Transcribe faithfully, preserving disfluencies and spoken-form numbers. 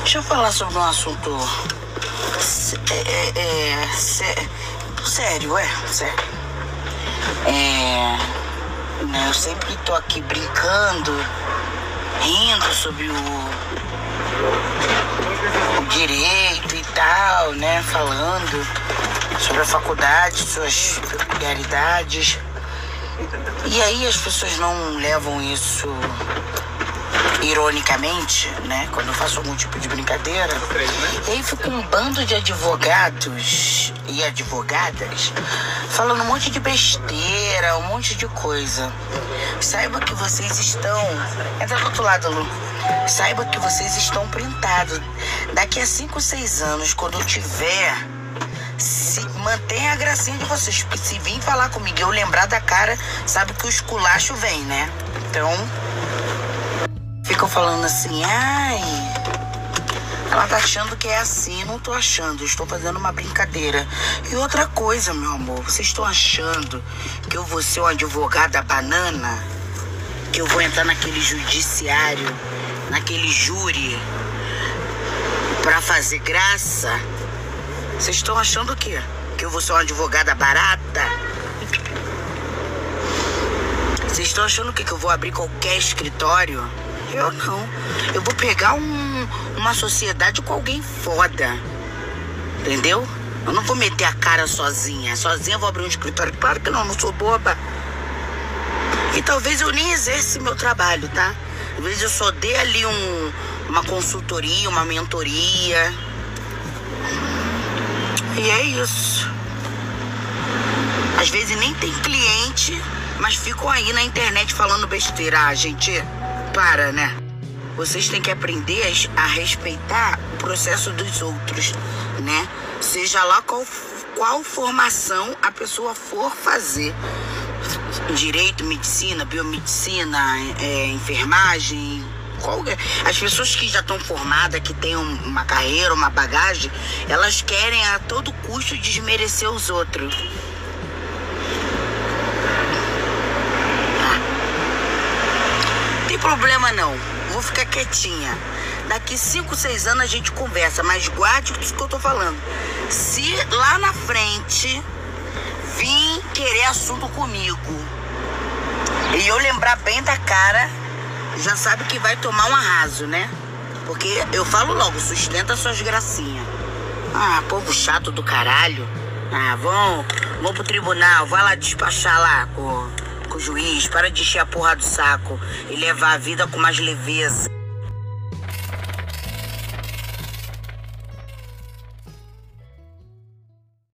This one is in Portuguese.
Deixa eu falar sobre um assunto é, é, é, sé- sério, é, sério. É, né, eu sempre tô aqui brincando, rindo sobre o, o direito e tal, né? Falando sobre a faculdade, suas peculiaridades. E aí as pessoas não levam isso ironicamente, né? Quando eu faço algum tipo de brincadeira. E aí fica um bando de advogados e advogadas falando um monte de besteira, um monte de coisa. Saiba que vocês estão... Entra do outro lado, Lu. Saiba que vocês estão printados. Daqui a cinco, seis anos, quando eu tiver... Se mantenha a gracinha de vocês. Porque se vir falar comigo e eu lembrar da cara, sabe que o esculacho vem, né? Então... Ficam falando assim, ai, ela tá achando que é assim. Não tô achando, eu estou fazendo uma brincadeira. E outra coisa, meu amor, vocês estão achando que eu vou ser uma advogada banana? Que eu vou entrar naquele judiciário, naquele júri, pra fazer graça? Vocês estão achando o quê? Que eu vou ser uma advogada barata? Vocês estão achando o quê? Que eu vou abrir qualquer escritório? Eu não. Eu vou pegar um, uma sociedade com alguém foda. Entendeu? Eu não vou meter a cara sozinha. Sozinha eu vou abrir um escritório. Claro que não, não sou boba. E talvez eu nem exerce meu trabalho, tá? Às vezes eu só dei ali um, uma consultoria, uma mentoria. E é isso. Às vezes nem tem cliente, mas ficam aí na internet falando besteira. Ah, gente... Para, né? Vocês têm que aprender a respeitar o processo dos outros, né? Seja lá qual, qual formação a pessoa for fazer. Direito, medicina, biomedicina, é, enfermagem. Qualquer... As pessoas que já estão formadas, que têm uma carreira, uma bagagem, elas querem a todo custo desmerecer os outros. Problema não, vou ficar quietinha. Daqui cinco, seis anos a gente conversa, mas guarde o que eu tô falando. Se lá na frente vir querer assunto comigo e eu lembrar bem da cara, já sabe que vai tomar um arraso, né? Porque eu falo logo, sustenta suas gracinhas. Ah, povo chato do caralho. Ah, vão, vão pro tribunal, vai lá despachar lá com... com o juiz, para de encher a porra do saco e levar a vida com mais leveza.